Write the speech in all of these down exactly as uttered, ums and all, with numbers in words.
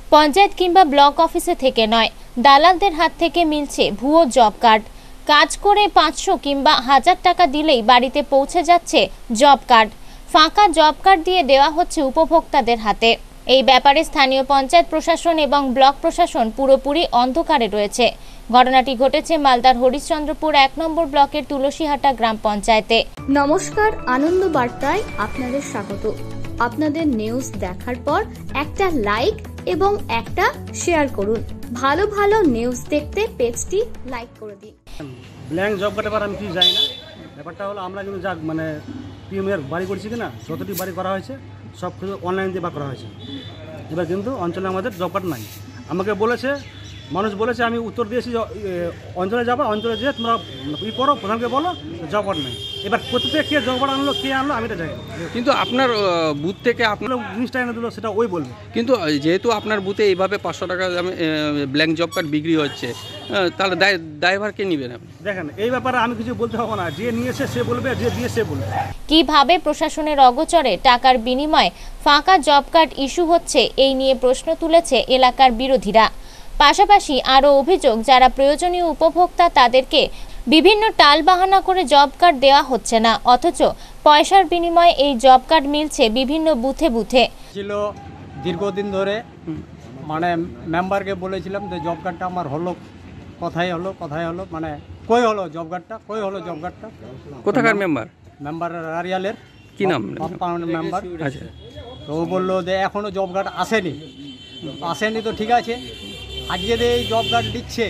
পঞ্চায়েত কিংবা ব্লক অফিসে থেকে নয়, দালালদের হাত থেকে মিলছে ভুয়ো জব কার্ড। কাজ করে পাঁচশো কিংবা হাজার টাকা দিলেই বাড়িতে পৌঁছে যাচ্ছে জব কার্ড। ফাঁকা জব কার্ড দিয়ে দেওয়া হচ্ছে উপভোক্তাদের হাতে। এই ব্যাপারে স্থানীয় পঞ্চায়েত প্রশাসন এবং ব্লক প্রশাসন পুরোপুরি অন্ধকারে রয়েছে। ঘটনাটি ঘটেছে মালদার হরিশ্চন্দ্রপুর এক নম্বর ব্লকের তুলসীহাটা গ্রাম পঞ্চায়েতে। নমস্কার, আনন্দ বার্তায় আপনাদের স্বাগত। আপনাদের নিউজ দেখার পর একটা লাইক এবং একটা শেয়ার করুন। ভালো ভালো নিউজ দেখতে পেজটি লাইক করে দিন। ব্ল্যাঙ্ক জব কার্ডের ব্যাপারে আমি কিছু জানি না। ব্যাপারটা হলো আমরা কিন্তু যা মানে পিএমের বাড়ি করছি কিনা, যতটি বাড়ি করা হয়েছে সব কিছু অনলাইন দিয়ে বা করা হয়েছে। এবার কিন্তু অঞ্চলে আমাদের জব কার্ড নাই। আমাকে বলেছে, মানুষ বলেছে, আমি উত্তর দিয়েছি অঞ্চলে যাবো, অঞ্চলে যেয়ে তোমরা ই করো, প্রধানকে বলো জব কার্ড নেই। এবার কোথা থেকে কে জব কার্ড আনলো, কে আনলো আমি এটা জানি না। কিন্তু আপনার বুথ থেকে আপনার জিনিসটা এনে দিল সেটা ওই বলবে। কিন্তু যেহেতু আপনার বুথে এইভাবে পাঁচশো টাকা দামে ব্ল্যাঙ্ক জব কার্ড বিক্রি হচ্ছে, তাহলে দায় দায়ভার কে নেবেন আপনি? দেখেন, এই ব্যাপারে আমি কিছু বলতে পারবো না। যে নিয়েছে সে বলবে, যে দিয়ে সে বলবে। কিভাবে প্রশাসনের অগোচরে টাকার বিনিময়ে ফাঁকা জব কার্ড ইস্যু হচ্ছে, এই নিয়ে প্রশ্ন তুলেছে এলাকার বিরোধীরা। পাশাপাশি আরও অভিযোগ, যারা প্রয়োজনীয় উপভোক্তা তাদেরকে বিভিন্ন টালবাহানা করে জব কার্ড দেওয়া হচ্ছে না, অথচ পয়সার বিনিময়ে এই জব কার্ড মিলছে বিভিন্ন বুথে বুথে। ছিল দীর্ঘদিন ধরে, মানে মেম্বারকে বলেছিলাম যে জব কার্ডটা আমার হলো, কথাই হলো কথাই হলো মানে কই হলো জব কার্ডটা, কই হলো জব কার্ডটা। কোথাকার মেম্বার? মেম্বার রারিয়ালের। কি নাম? মেম্বার। আচ্ছা। তো ও বললো যে এখনও জব কার্ড আসেনি। আসেনি তো ঠিক আছে, আজকে যে এই জব কার্ড দিচ্ছে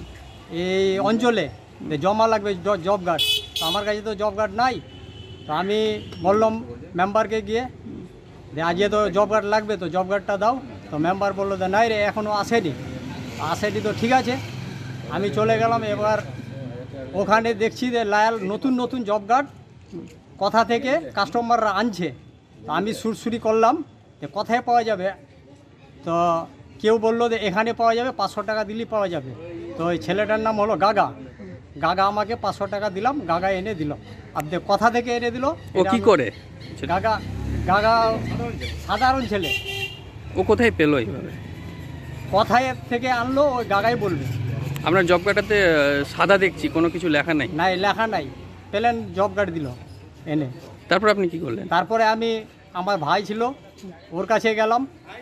এই অঞ্চলে জমা লাগবে জব কার্ড, তো আমার কাছে তো জব কার্ড নাই। তো আমি বললাম মেম্বারকে গিয়ে যে আজকে তো জব কার্ড লাগবে, তো জব কার্ডটা দাও। তো মেম্বার বললো যে নাই রে, এখনও আসেনি। আসেনি তো ঠিক আছে, আমি চলে গেলাম। এবার ওখানে দেখছি যে লায়াল নতুন নতুন জব কার্ড কোথা থেকে কাস্টমাররা আনছে। তো আমি সুরসুরি করলাম যে কোথায় পাওয়া যাবে। তো কেউ বললো যে এখানে পাওয়া যাবে, পাঁচশো টাকা দিলেই পাওয়া যাবে। তো ওই ছেলেটার নাম হলো গাগা। গাগা আমাকে পাঁচশো টাকা দিলাম, গাগা এনে দিল। আপনি কোথা থেকে এনে দিল? ও কি করে? গাগা গাগা সাধারণ ছেলে। ও কোথায় পেলো এইভাবে? কোথায় থেকে আনলো ওই গাগাই বলবে। আপনার জব কার্ডটাতে সাদা দেখছি, কোনো কিছু লেখা নাই। নাই, লেখা নাই, প্লেন জব কার্ড দিল এনে। তারপর আপনি কি করলেন? তারপরে আমি, আমার ভাই ছিল, ওর কাছে গেলাম।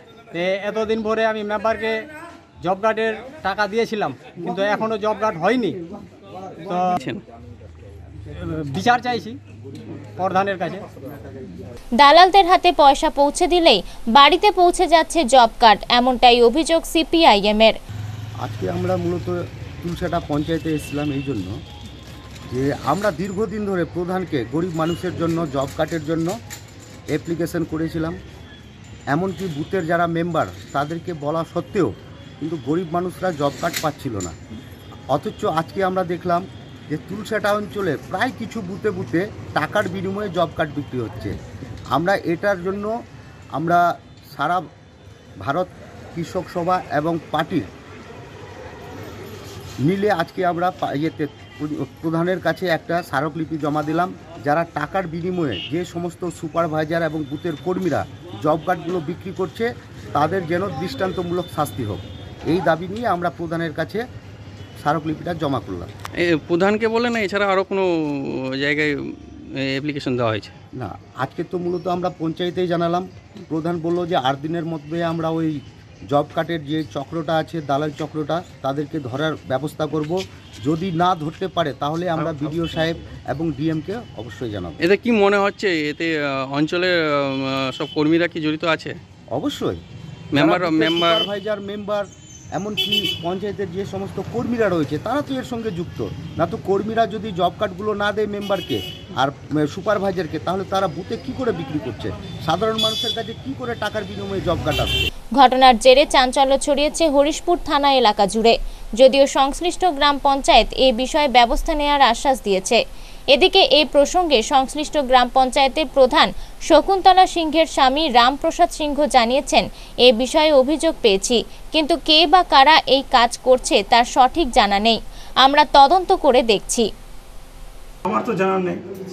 এতদিন পরে আমি মেম্বারকে জব কার্ডের টাকা দিয়েছিলাম, কিন্তু এখনও জব কার্ড হয়নি। তো বিচার চাইছি প্রধানের কাছে। দালালদের হাতে পয়সা পৌঁছে দিলেই বাড়িতে পৌঁছে যাচ্ছে জব কার্ড, এমনটাই অভিযোগ সিপিআইএম এর। আজকে আমরা মূলত তুলসীহাটা পঞ্চায়েতে এসেছিলাম এই জন্য যে আমরা দীর্ঘদিন ধরে প্রধানকে গরিব মানুষের জন্য জব কার্ডের জন্য অ্যাপ্লিকেশন করেছিলাম। এমনকি বুথের যারা মেম্বার তাদেরকে বলা সত্ত্বেও কিন্তু গরিব মানুষরা জব কার্ড পাচ্ছিল না। অথচ আজকে আমরা দেখলাম যে তুলসীহাটা অঞ্চলে প্রায় কিছু বুথে বুথে টাকার বিনিময়ে জব কার্ড বিক্রি হচ্ছে। আমরা এটার জন্য আমরা সারা ভারত কৃষক সভা এবং পার্টির মিলে আজকে আমরা ইয়েতে প্রধানের কাছে একটা স্মারকলিপি জমা দিলাম, যারা টাকার বিনিময়ে যে সমস্ত সুপারভাইজার এবং বুথের কর্মীরা জব কার্ডগুলো বিক্রি করছে তাদের যেন দৃষ্টান্তমূলক শাস্তি হোক, এই দাবি নিয়ে আমরা প্রধানের কাছে স্মারকলিপিটা জমা করলাম। প্রধানকে বলে না, এছাড়া আরও কোনো জায়গায় অ্যাপ্লিকেশন দেওয়া হয়েছে? না, আজকে তো মূলত আমরা পঞ্চায়েতেই জানালাম। প্রধান বলল যে আট দিনের মধ্যে আমরা ওই জব কার্ডের যে চক্রটা আছে, দালাল চক্রটা, তাদেরকে ধরার ব্যবস্থা করব। যদি না ধরতে পারে তাহলে আমরা বিডিও সাহেব এবং ডিএমকে অবশ্যই জানাবো। এতে কি মনে হচ্ছে, এতে অঞ্চলের সব কর্মীরা কি জড়িত আছে? অবশ্যই, মেম্বার মেম্বার সুপারভাইজার মেম্বার এমনকি পঞ্চায়েতের যে সমস্ত কর্মীরা রয়েছে তারা তো এর সঙ্গে যুক্ত। না তো কর্মীরা যদি জব কার্ডগুলো না দেয় মেম্বারকে আর সুপারভাইজারকে, তাহলে তারা বুথে কি করে বিক্রি করছে? সাধারণ মানুষের কাছে কি করে টাকার বিনিময়ে জব কার্ড আসবে? ঘটনার জেরে চাঞ্চল্য ছড়িয়েছে হরিশপুর থানা এলাকা জুড়ে। যদিও সংশ্লিষ্ট গ্রাম পঞ্চায়েত এ বিষয়ে ব্যবস্থা নেওয়ার আশ্বাস দিয়েছে। এদিকে এই প্রসঙ্গে সংশ্লিষ্ট গ্রাম পঞ্চায়েতের প্রধান শকুন্তলা সিংহের স্বামী রামপ্রসাদ সিংহ জানিয়েছেন, এ বিষয়ে অভিযোগ পেয়েছি, কিন্তু কে বা কারা এই কাজ করছে তার সঠিক জানা নেই। আমরা তদন্ত করে দেখছি। আমার তো জানা নেই,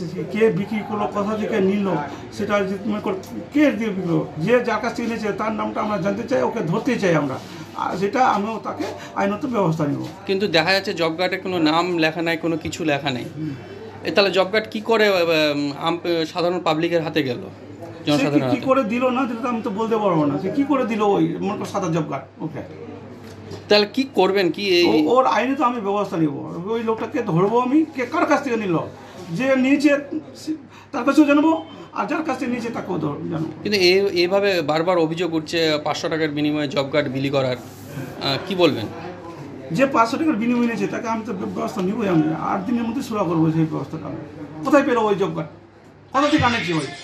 কে বিক্রি করলো, কোথা থেকে নিল, সেটা যদি মনে কর কে দিয়ে বিক্রি, যে যার কাছ থেকে নিয়েছে তার নামটা আমরা জানতে চাই, ওকে ধরতে চাই আমরা, আর সেটা আমিও তাকে আইনত ব্যবস্থা নিব। কিন্তু দেখা যাচ্ছে জব কার্ডে কোনো নাম লেখা নাই, কোনো কিছু লেখা নেই, এ তাহলে জব কার্ড কী করে আম- সাধারণ পাবলিকের হাতে গেল, সে জনসাধারণের কি হাতে? করে দিল না দিল আমি তো বলতে পারবো না, সে কি করে দিল ওই মনে কর সাদা জব কার্ড ওকে, তাহলে কি করবেন কি এই ও- ওর আইনে তো আমি ব্যবস্থা নিব, ওই লোকটাকে ধরবো আমি, কে কার কাছ থেকে নিল, যে নিয়েছে সে- তার কাছেও জানবো, আর যার কাছ থেকে নিয়েছে তাকেও ধর জানবো। কিন্তু এই এইভাবে বারবার অভিযোগ উঠছে পাঁচশো টাকার বিনিময়ে জব কার্ড বিলি করার, আহ, কি বলবেন? যে পাঁচশো টাকার বিনিময় নিয়েছে তাকে আমি তো ব্যবস্থা নিবই, আমি আট দিনের মধ্যে শুরু করবো সেই ব্যবস্থাটা। আমি কোথায় পেলো ওই জব কার্ড, কোথা থেকে আনেছি ওই?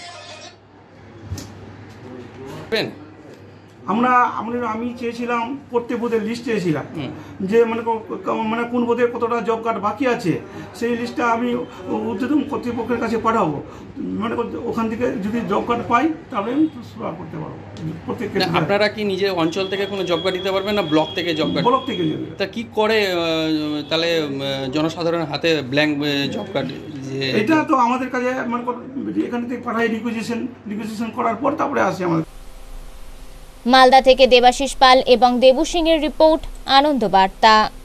করবেন? আমরা আমরা আমি চেয়েছিলাম প্রত্যেক বোধের লিস্ট চেয়েছিলাম, হুম। যে মানে ক- ক- মানে কোন বোধে কতটা জব কার্ড বাকি আছে, সেই লিস্টটা আমি উদ্যোতন কর্তৃপক্ষের কাছে পাঠাবো, মানে কর- ওখান থেকে যদি জব কার্ড পাই তাহলে আমি শুরু করতে পারবো প্রত্যেক না, আপনারা কি নিজের অঞ্চল থেকে কোনো জব কার্ড দিতে পারবেন না ব্লক থেকে জব কার্ড? ব্লক থেকে যাবে। তা কি করে আহ, তাহলে আহ, জনসাধারণের হাতে ব্ল্যাঙ্ক জব কার্ড যে এটা তো আমাদের কাছে মানে কর- এখান থেকে পাঠাই রিকুইজিশন রিকুইজিশন করার পর তারপরে আসে আমাদের। মালদা থেকে দেবাশিস পাল এবং দেবু সিং এর রিপোর্ট, আনন্দ বার্তা।